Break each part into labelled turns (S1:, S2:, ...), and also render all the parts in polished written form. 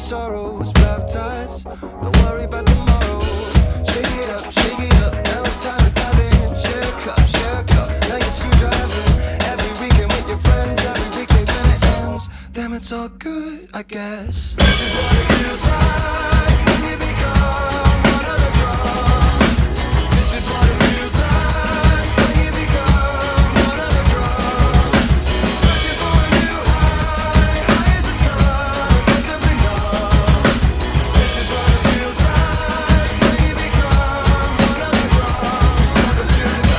S1: sorrows baptized. Don't worry about tomorrow. Shake it up, shake it up. Now it's time to dive in. Share a cup, share a cup. Now you're screwdriving. Every weekend with your friends, every weekend when it ends. Damn, it's all good, I guess. This is what it feels like when you become one of the drums. This is what it feels like when you become one of the drums. Searching for a new high, high as the sun, comfortably numb. This is what it feels like when you become one of the drums. Welcome to the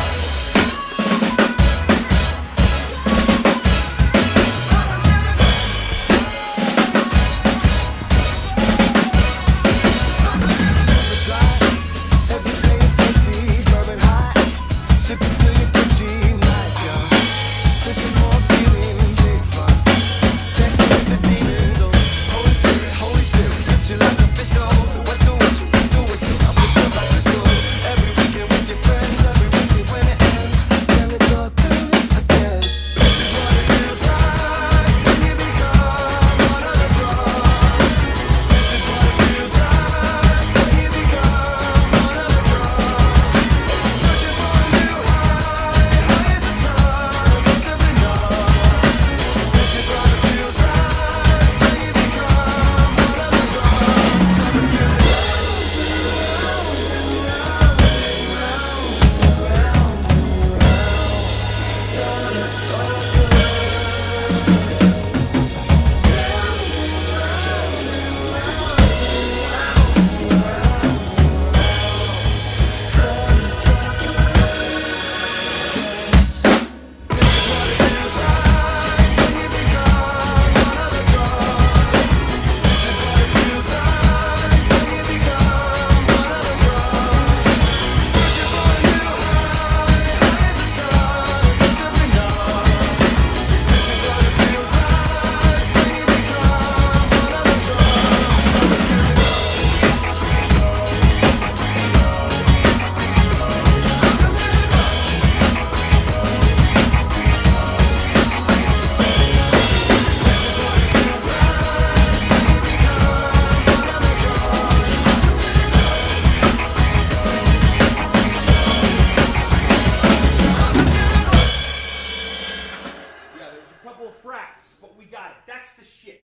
S2: couple of fracks, but we got it. That's the shit.